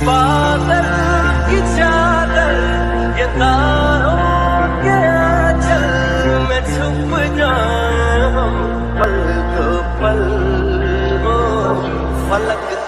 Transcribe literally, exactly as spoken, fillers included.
बादल की चादर ये तारों के आंचल में छुप जाए हम पल दो पल, वो फलक